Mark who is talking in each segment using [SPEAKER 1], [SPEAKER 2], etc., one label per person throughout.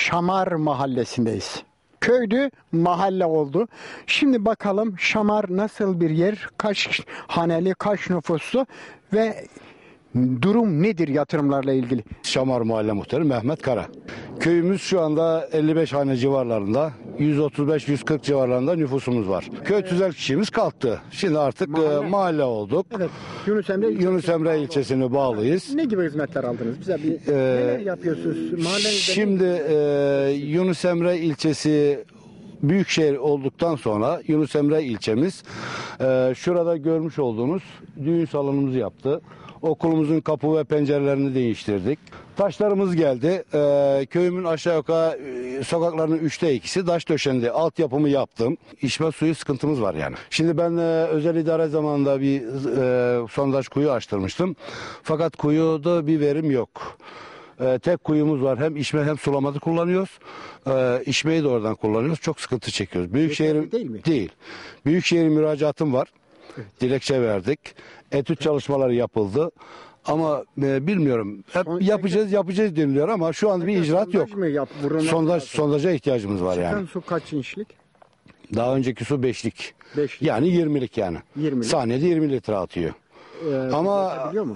[SPEAKER 1] Şamar Mahallesi'ndeyiz. Köydü, mahalle oldu. Şimdi bakalım Şamar nasıl bir yer, kaç haneli, kaç nüfuslu ve durum nedir yatırımlarla ilgili?
[SPEAKER 2] Şamar Mahalle Muhtarı Mehmet Kara. Köyümüz şu anda 55 hane civarlarında, 135-140 civarlarında nüfusumuz var. Köy tüzel kişimiz kalktı. Şimdi artık mahalle olduk.
[SPEAKER 1] Evet. Yunus Emre
[SPEAKER 2] ilçesine bağlıyız.
[SPEAKER 1] Ne gibi hizmetler aldınız? Bize neler yapıyorsunuz?
[SPEAKER 2] Şimdi Yunus Emre ilçesi büyükşehir olduktan sonra Yunus Emre ilçemiz şurada görmüş olduğunuz düğün salonumuzu yaptı. Okulumuzun kapı ve pencerelerini değiştirdik. Taşlarımız geldi. Köyümün aşağı yukarı sokaklarının 2/3'ü taş döşendi. Altyapımı yaptım. İçme suyu sıkıntımız var yani. Şimdi ben özel idare zamanında bir sondaj kuyu açtırmıştım. Fakat kuyuda bir verim yok. Tek kuyumuz var. Hem içme hem sulamada kullanıyoruz. İçmeyi de oradan kullanıyoruz. Çok sıkıntı çekiyoruz. Büyükşehir
[SPEAKER 1] değil mi?
[SPEAKER 2] Değil. Büyükşehir müracaatım var. Evet. Dilekçe verdik. Etüt çalışmaları yapıldı. Ama bilmiyorum. Hep yapacağız deniliyor ama şu anda bir icraat yok. Sondaja ihtiyacımız var yani.
[SPEAKER 1] Çıkan su kaç inçlik?
[SPEAKER 2] Daha önceki su 5'lik. Yani 20'lik yani.
[SPEAKER 1] 20'lik.
[SPEAKER 2] Saniyede 20 litre atıyor. Ama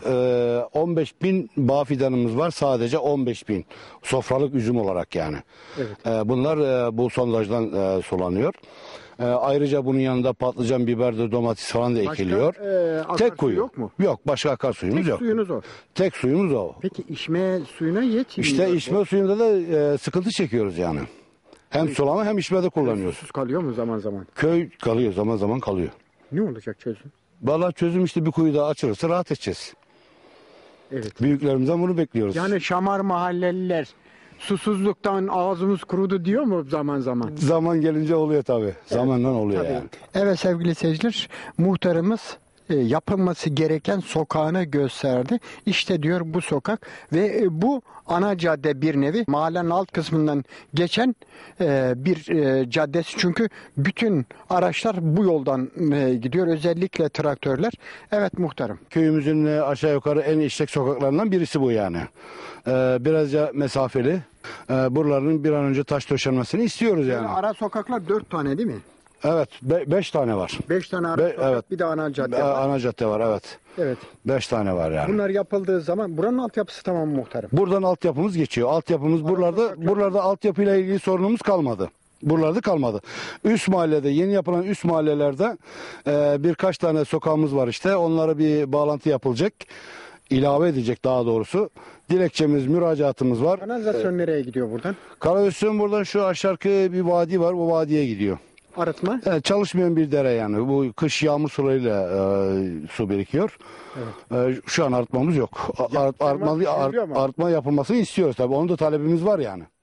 [SPEAKER 2] 15.000 bağ fidanımız var, sadece 15.000 sofralık üzüm olarak yani. Evet. Bunlar bu sondajdan sulanıyor. Ayrıca bunun yanında patlıcan, biber de domates falan da ekiliyor. Tek kuyu
[SPEAKER 1] yok mu?
[SPEAKER 2] Yok, başka akarsuyumuz yok.
[SPEAKER 1] Tek suyunuz o.
[SPEAKER 2] Tek suyumuz o.
[SPEAKER 1] Peki içme suyuna yetmiyor.
[SPEAKER 2] İşte içme suyunda da sıkıntı çekiyoruz yani. Hem sulama hem içmede kullanıyoruz.
[SPEAKER 1] Susuz kalıyor mu zaman zaman?
[SPEAKER 2] Köy kalıyor, zaman zaman kalıyor.
[SPEAKER 1] Ne olacak çözüm?
[SPEAKER 2] Vallahi çözüm işte bir kuyu daha açılırsa rahat edeceğiz.
[SPEAKER 1] Evet.
[SPEAKER 2] Büyüklerimizden bunu bekliyoruz.
[SPEAKER 1] Yani Şamar mahalleliler susuzluktan ağzımız kurudu diyor mu zaman zaman?
[SPEAKER 2] Zaman gelince oluyor tabii. Zamanla oluyor
[SPEAKER 1] Tabii.
[SPEAKER 2] yani.
[SPEAKER 1] Evet sevgili seyirciler, muhtarımız yapılması gereken sokağını gösterdi. İşte diyor bu sokak ve bu ana cadde bir nevi. Mahallenin alt kısmından geçen bir caddesi. Çünkü bütün araçlar bu yoldan gidiyor. Özellikle traktörler. Evet muhtarım.
[SPEAKER 2] Köyümüzün aşağı yukarı en işlek sokaklarından birisi bu yani. Birazca mesafeli. Buraların bir an önce taş döşenmesini istiyoruz yani.
[SPEAKER 1] Ara sokaklar 4 tane değil mi?
[SPEAKER 2] Evet, 5 tane var.
[SPEAKER 1] 5 tane ara sokak,
[SPEAKER 2] evet.
[SPEAKER 1] Bir de ana cadde var.
[SPEAKER 2] Ana cadde var, evet.
[SPEAKER 1] Evet.
[SPEAKER 2] 5 tane var yani.
[SPEAKER 1] Bunlar yapıldığı zaman buranın altyapısı tamam mı muhtarım?
[SPEAKER 2] Buradan altyapımız geçiyor. Altyapımız buralarda altyapıyla ilgili sorunumuz kalmadı. Buralarda kalmadı. Üst mahallede, yeni yapılan üst mahallelerde birkaç tane sokağımız var işte. Onlara bir bağlantı yapılacak. İlave edecek daha doğrusu. Dilekçemiz, müracaatımız var.
[SPEAKER 1] Kanalizasyon nereye gidiyor buradan?
[SPEAKER 2] Kanalizasyon buradan şu aşağı bir vadi var. O vadiye gidiyor.
[SPEAKER 1] Arıtma?
[SPEAKER 2] Çalışmayan bir dere yani. Bu kış yağmur sularıyla su birikiyor. Evet. Şu an arıtmamız yok. Arıtma yapılmasını istiyoruz tabii. Onun da talebimiz var yani.